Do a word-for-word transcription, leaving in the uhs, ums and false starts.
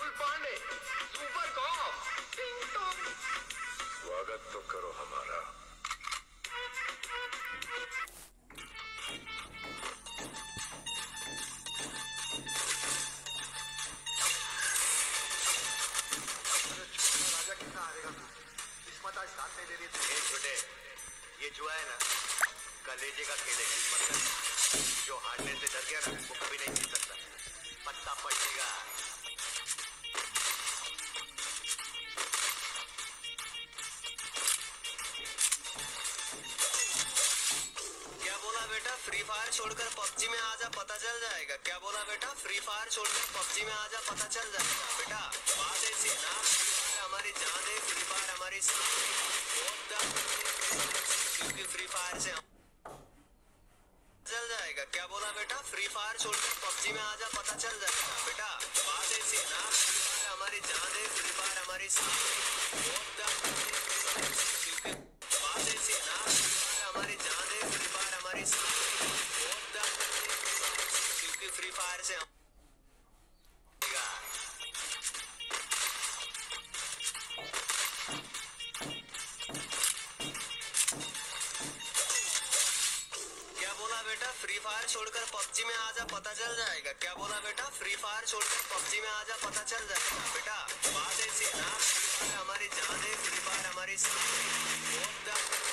Rahul Pandey, super cop. स्वागत तो करो हमारा। राजा कितना हारेगा तू? किस्मत आज साथ नहीं दे रही थी। छोटे, ये जुआ है ना, कलेजे का खेल है। किस्मत का जो हारने से डर गया ना, वो कभी नहीं जीत सकता। पत्ता पलटेगा। क्या बोला बेटा? फ्री फायर छोड़कर पबजी में आजा, पता चल जाएगा। क्या बोला बेटा? फ्री फायर छोड़कर पबजी में आजा, पता चल जाएगा। बेटा बात ऐसी है ना, हमारी जान है, फ्री फायर हमारी क्योंकि फ्री फायर से चल जाएगा। क्या बोला बेटा? फ्री फायर छोड़कर पबजी में आजा, पता चल जाएगा। बेटा बात ऐसी है ना, हमारी जान है, फ्री फायर हमारी क्योंकि बात ऐसी है ना, हमारी जान है, फ्री फायर हमारी क्योंकि फ्री फायर से बेटा? फ्री फायर छोड़कर पबजी में आजा, पता चल जाएगा। क्या बोला बेटा? फ्री फायर छोड़कर पबजी में आजा, पता चल जाएगा। बेटा बात ऐसी है ना, हमारी जान है, फ्री फायर हमारी